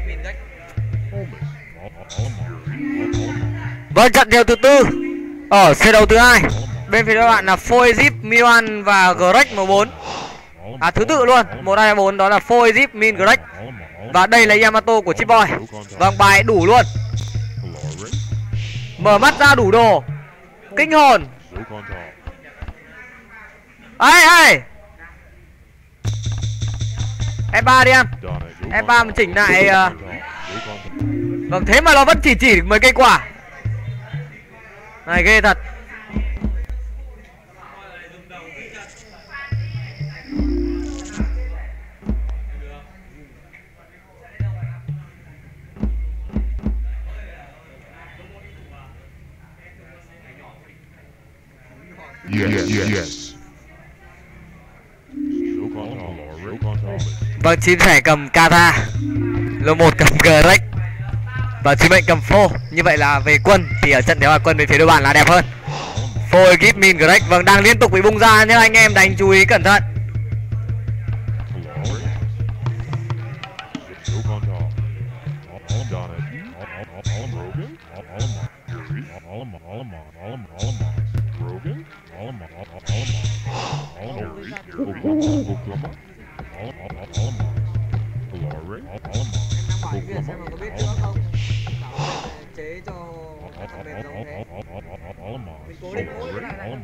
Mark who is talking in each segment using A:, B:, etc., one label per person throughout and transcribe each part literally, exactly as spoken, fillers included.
A: Vâng, trận theo thứ tư ở xe đấu thứ hai. Bên phía các bạn là Four Egypt, Milan và Greg M bốn. À, thứ tự luôn, một hai bốn, đó là Four Egypt, Min, Greg. Và đây là Yamato của Chip Boy. Vâng, bài đủ luôn. Mở mắt ra đủ đồ. Kinh hồn. Ai ai F ba đi em. F ba mình chỉnh lại. uh... Vâng, thế mà nó vẫn chỉ chỉ mấy cây quả. Này ghê thật.
B: Yes, yes, yes.
A: Vâng, Chim Sẻ cầm Kata, lô một cầm Greg và Chim Mệnh cầm Phô. Như vậy là về quân thì ở trận đấu là quân bên phía đối bạn là đẹp hơn. Phô, Gift, Min, Greg vâng đang liên tục bị bung ra nhưng anh em đánh chú ý cẩn thận.
C: Chế cho thằng mềm giống thế. Mình cố định mỗi cái này này.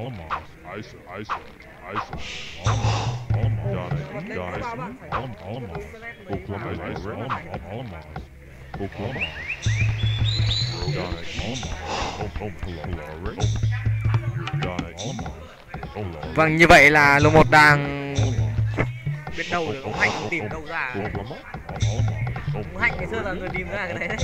A: Vâng, như vậy là lô một đang
C: Biết đâu được ông Hạnh không tìm đâu ra. Ông Hạnh ngày xưa là người tìm ra cái này đấy.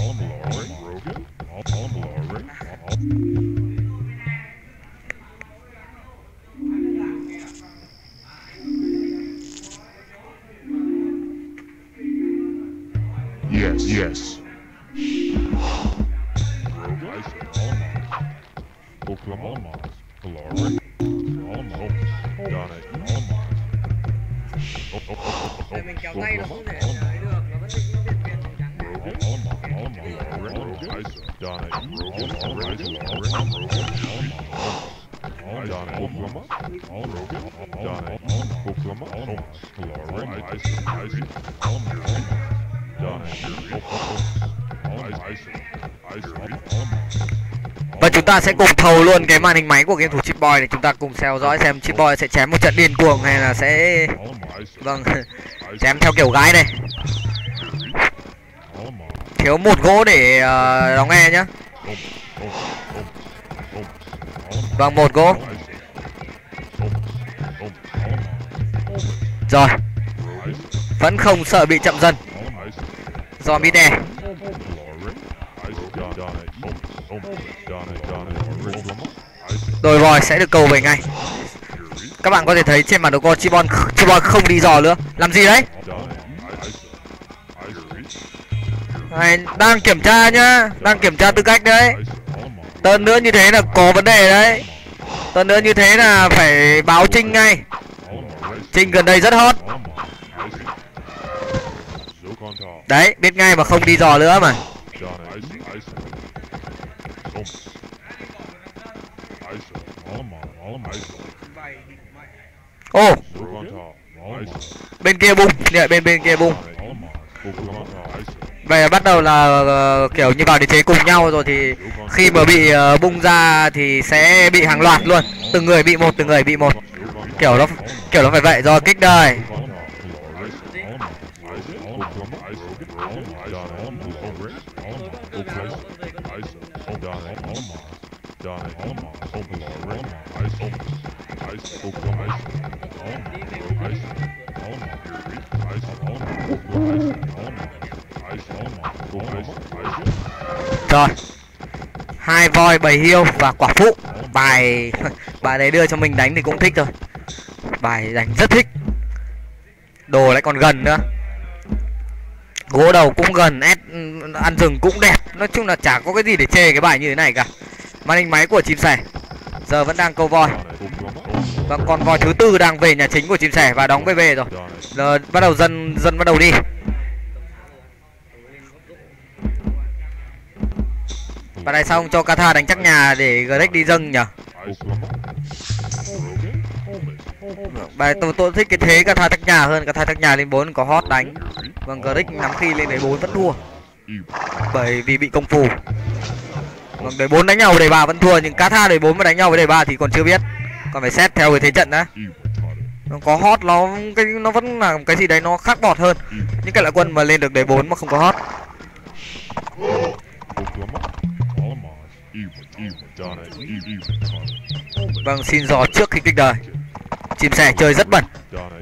B: Yes, yes.
C: Để mình kéo tay nó không thể ấy được, nó vẫn định nó viền viền màu trắng
A: và chúng ta sẽ cùng thầu luôn cái màn hình máy của game thủ Chip Boy để chúng ta cùng theo dõi xem Chip Boy sẽ chém một trận điên cuồng hay là sẽ vâng chém theo kiểu gái này. Thiếu một gỗ để uh, đóng e nhá. Vâng, một gỗ. Rồi, vẫn không sợ bị chậm dần do mid e. Đồi vòi sẽ được cầu về ngay. Các bạn có thể thấy trên bản đồ con Chip Boy Chip Boy không đi dò nữa. Làm gì đấy? Này, đang kiểm tra nhá, đang kiểm tra tư cách đấy. Tơn nữa như thế là có vấn đề đấy. Tơn nữa như thế là phải báo Trinh ngay. Trinh gần đây rất hot. Đấy, biết ngay mà không đi dò nữa mà. Ô, bên kia bung, nhảy bên bên kia bung. Vậy là bắt đầu là uh, kiểu như vào địa chế cùng nhau rồi thì khi mà bị uh, bung ra thì sẽ bị hàng loạt luôn, từng người bị một, từng người bị một, kiểu nó kiểu nó phải vậy rồi. Kích đời. Rồi, hai voi, bầy hiêu và quả phụ. Bài bài đấy đưa cho mình đánh thì cũng thích rồi. Bài đánh rất thích. Đồ lại còn gần nữa. Gỗ đầu cũng gần, ép ăn rừng cũng đẹp. Nói chung là chả có cái gì để chê cái bài như thế này cả. Màn hình máy của Chim Sẻ giờ vẫn đang câu voi. Và con voi thứ tư đang về nhà chính của Chim Sẻ và đóng vê vê rồi. Giờ bắt đầu dân dân bắt đầu đi. Và này sao không cho Kata đánh chắc nhà để Greg đi dâng nhở? Bài tôi tôi thích cái thế Kata chắc nhà hơn. Kata chắc nhà lên bốn có hot đánh. Vâng, Greg nắm khi lên đề bốn vẫn thua. Bởi vì bị công phù. Vâng, đề bốn đánh nhau với đề ba vẫn thua, nhưng Kata đề bốn mà đánh nhau với đề ba thì còn chưa biết. Còn phải xét theo cái thế trận đã. Nó có hot nó cái nó vẫn là cái gì đấy nó khác bọt hơn. Những cái loại quân mà lên được đề bốn mà không có hot. Vâng, xin dò trước khi kích đời. Chim sẻ chơi rất bẩn.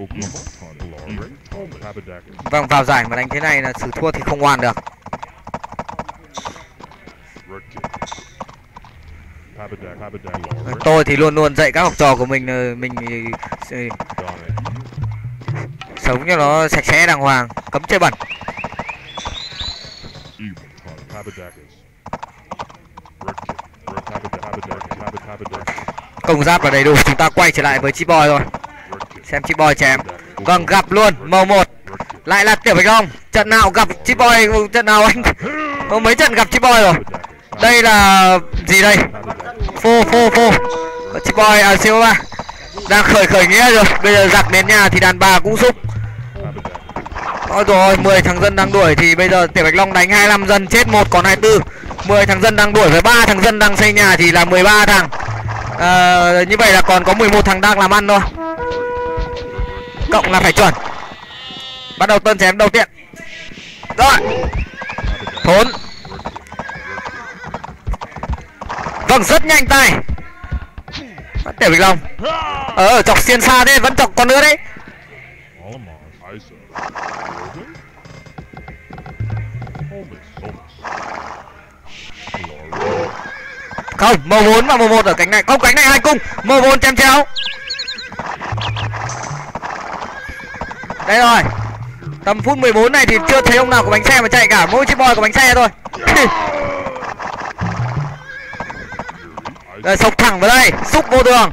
A: Vâng, vào giải mà đánh thế này là sự thua thì không hoàn được. Tôi thì luôn luôn dạy các học trò của mình mình sống cho nó sạch sẽ đàng hoàng, cấm chơi bẩn. Công giáp là đầy đủ, chúng ta quay trở lại với Chip Boy rồi. Xem Chip Boy chém. Vâng, gặp luôn màu một. Lại là Tiểu Bạch Long. Trận nào gặp Chip Boy, trận nào anh có mấy trận gặp Chip Boy rồi. Đây là gì đây? Phô phô phô. Chip Boy à siêu ba đang khởi khởi nghĩa rồi. Bây giờ giặc đến nhà thì đàn bà cũng xúc. Ôi rồi, mười thằng dân đang đuổi thì bây giờ Tiểu Bạch Long đánh hai mươi lăm dân chết một còn hai mươi tư. mười thằng dân đang đuổi với ba thằng dân đang xây nhà thì là mười ba thằng. À, như vậy là còn có mười một thằng đang làm ăn thôi. Cộng là phải chuẩn. Bắt đầu tân chém đầu tiên. Rồi. Thốn. Vâng, rất nhanh tay. Tiểu Bạch Long. Ờ, chọc xiên xa thế, vẫn chọc con nữa đấy. Không, màu bốn và màu một ở cánh này. Không, cánh này hai cung. Màu bốn chém chéo. Đây rồi. Tầm phút mười bốn này thì chưa thấy ông nào có bánh xe mà chạy cả. Mỗi Chip Boy có bánh xe thôi. Rồi sộc thẳng vào đây. Xúc vô tường.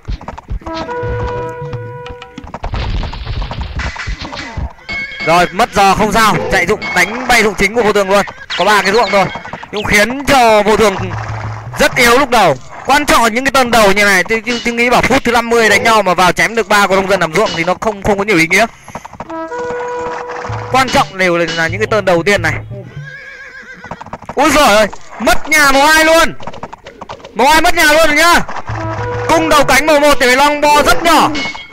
A: Rồi mất giờ không sao. Chạy dụng đánh bay dụng chính của vô tường luôn. Có ba cái ruộng thôi. Nhưng khiến cho vô tường rất yếu lúc đầu. Quan trọng là những cái tuần đầu như này. Tôi, tôi, tôi nghĩ bảo phút thứ năm mươi đánh nhau mà vào chém được ba của nông dân làm ruộng thì nó không không có nhiều ý nghĩa. Quan trọng đều là những cái tuần đầu tiên này. Úi giời ơi, mất nhà màu hai luôn. Màu hai mất nhà luôn rồi nhá. Cung đầu cánh màu một Tiểu Bạch Long bo rất nhỏ.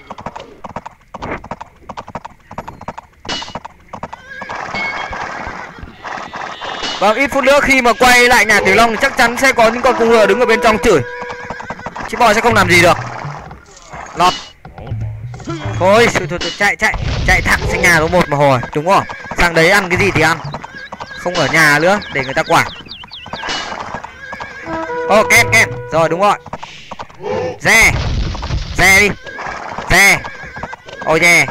A: Vâng, ít phút nữa khi mà quay lại nhà Tiểu Long thì chắc chắn sẽ có những con cung ngựa đứng ở bên trong chửi. Chip Boy sẽ không làm gì được. Lọt. Thôi, thôi, thôi, thôi chạy chạy chạy thẳng sang nhà số một mà hồi, đúng không? Sang đấy ăn cái gì thì ăn. Không ở nhà nữa để người ta quản. Ô, ken ken. Rồi, đúng rồi. Re. Re đi. Re. Ôi yeah.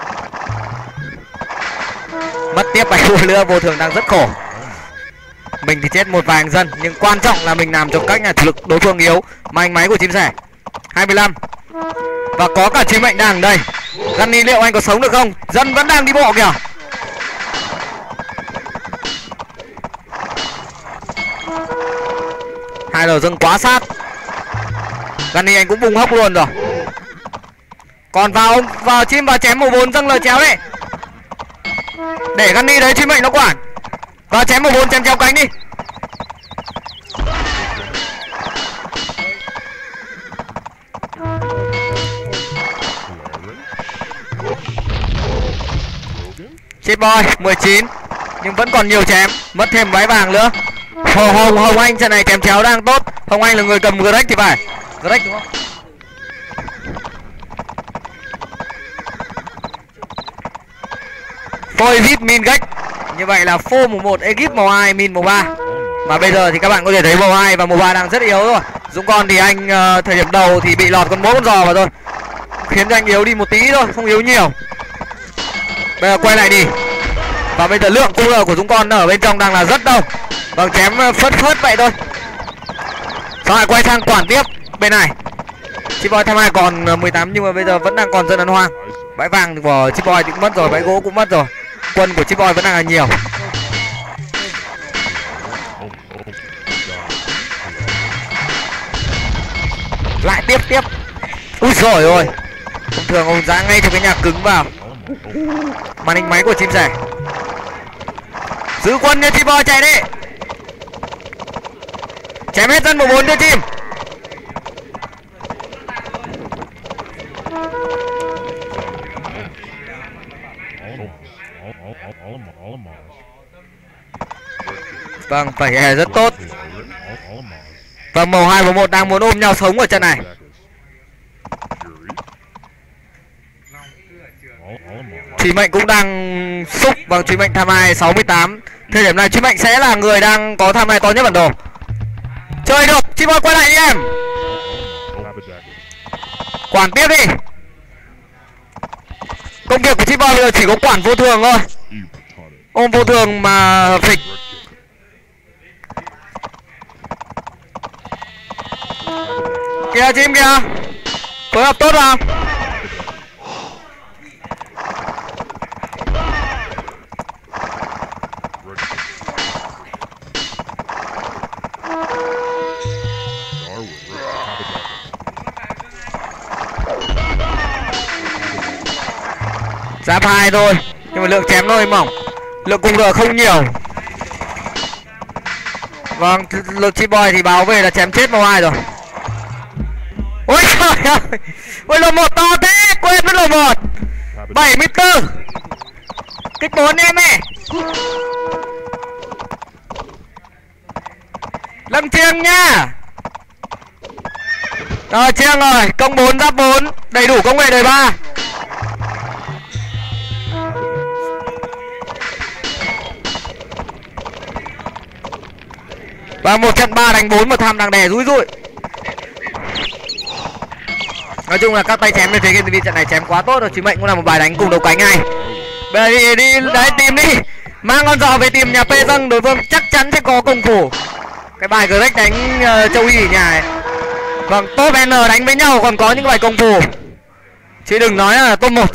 A: Mất tiếp bảy vua nữa, vô thường đang rất khổ. Mình thì chết một vài dân, nhưng quan trọng là mình làm cho các nhà chủ lực đối phương yếu. Manh máy của chim sẻ hai mươi lăm. Và có cả chim mệnh đằng đây. Gunny liệu anh có sống được không? Dân vẫn đang đi bộ kìa. Hai đầu dâng quá sát. Gunny anh cũng bùng hốc luôn rồi. Còn vào ông vào chim vào chém màu bốn dâng lời chéo đấy. Để Gunny đấy chim mệnh nó quản. Vào chém màu bốn chém chéo cánh đi. Chip Boy mười chín. Nhưng vẫn còn nhiều chém. Mất thêm váy vàng nữa. Hồ Hồng Hồng Anh trận này chém chéo đang tốt. Hồng Anh là người cầm Greg thì phải. Greg đúng không? Phô Egypt min gách. Như vậy là phô màu một Egypt màu hai min màu ba. Mà bây giờ thì các bạn có thể thấy màu hai và màu ba đang rất yếu rồi. Dũng Con thì anh uh, thời điểm đầu thì bị lọt con mỗi con giò vào thôi. Khiến cho anh yếu đi một tí thôi, không yếu nhiều. Bây giờ quay lại đi. Và bây giờ lượng cung lờ của Dũng Con ở bên trong đang là rất đông. Vâng, chém phớt phớt vậy thôi. Sau lại quay sang quản tiếp bên này. Chip Boy tham hai còn mười tám nhưng mà bây giờ vẫn đang còn dân ăn hoang. Bãi vàng của Chip Boy thì cũng mất rồi, bãi gỗ cũng mất rồi. Quân của Chip Boy vẫn đang là nhiều. Lại tiếp tiếp. Úi giời ơi. Thông thường ông dã ngay cho cái nhà cứng vào. Màn hình máy của chim sẻ. Giữ quân nha chim bò, chạy đi. Chém hết dân một bốn cho chim. Vâng, phải hề rất tốt. Và màu hai và một đang muốn ôm nhau sống ở trận này. Truy Mệnh cũng đang xúc bằng Truy Mệnh tham hai sáu mươi tám. Thời điểm này Truy Mệnh sẽ là người đang có tham hai to nhất bản đồ. Chơi được, Chim ơi quay lại đi em. Quản tiếp đi. Công việc của Chim bây giờ chỉ có quản vô thường thôi. Ôm vô thường mà phịch. Kìa Chim kìa. Phối hợp tốt vào. Giáp hai thôi, nhưng mà lượng chém nó hơi mỏng. Lượng cung đỡ không nhiều. Vâng, lực Chim Boy thì báo về là chém chết màu hai rồi. Ôi trời ơi. Ôi lô một to thế, quên mất lô một. bảy mươi tư. Kích bốn em ơi. Lâm Chiêng nha. Rồi Chiêng rồi, công bốn giáp bốn, đầy đủ công nghệ đời ba. Và một trận ba đánh bốn, một tham đang đè rúi rụi. Nói chung là các tay chém bên phía Game ti vi trận này chém quá tốt rồi. Chí Mệnh cũng là một bài đánh cùng đầu cánh này. Bây giờ đi, đi đấy tìm đi. Mang con giò về tìm nhà P Dâng, đối phương chắc chắn sẽ có công phủ. Cái bài Greg đánh uh, Châu Y ở nhà ấy. Vâng, top N đánh với nhau còn có những bài công phủ. Chứ đừng nói là top một.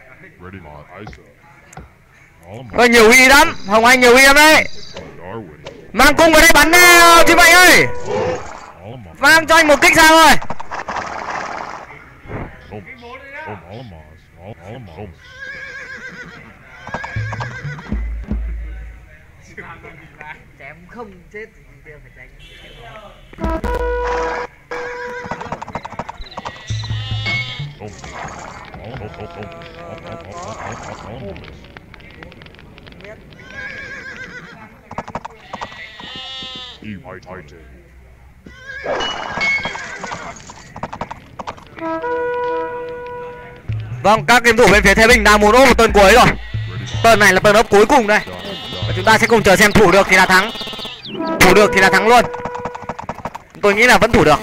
A: Có nhiều uy lắm, Hồng Anh nhiều uy lắm đấy. Mang cung vào đây bắn nào Chí Mệnh ơi. Mang cho anh một kích sao thôi. Chém không chết thì phải tránh. Vâng, các game thủ bên phía Thái Bình đang muốn ôm một tuần cuối rồi. Tuần này là tuần ấp cuối cùng đây. Và chúng ta sẽ cùng chờ xem thủ được thì là thắng. Thủ được thì là thắng luôn. Tôi nghĩ là vẫn thủ được.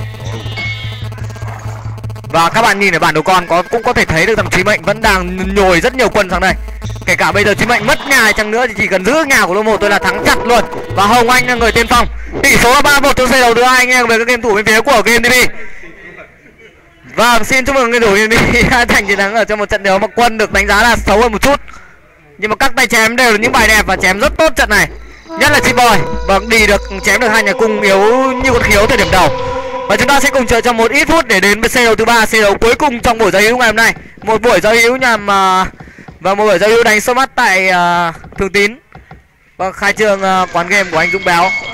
A: Và các bạn nhìn ở bản đồ con có cũng có thể thấy được rằng Chí Mệnh vẫn đang nhồi rất nhiều quân sang đây. Kể cả bây giờ Chí Mệnh mất nhà chăng nữa thì chỉ cần giữ nhà của lô một tôi là thắng chặt luôn. Và Hồng Anh là người tiên phong. Tỷ số là ba một trong giây đầu thứ hai anh em về các game thủ bên phía của Game ti vi. Và xin chúc mừng game thủ Game ti vi đã giành chiến thắng ở trong một trận đấu mà quân được đánh giá là xấu hơn một chút. Nhưng mà các tay chém đều là những bài đẹp và chém rất tốt trận này. Nhất là Chim Boy. Vâng, đi được chém được hai nhà cung yếu như con khiếu thời điểm đầu. Và chúng ta sẽ cùng chờ trong một ít phút để đến với xe đấu thứ ba, xe đấu cuối cùng trong buổi giao hữu ngày hôm nay. Một buổi giao hữu nhằm uh, và một buổi giao hữu đánh số mắt tại uh, Thường Tín. Vâng, khai trương uh, quán game của anh Dũng Béo.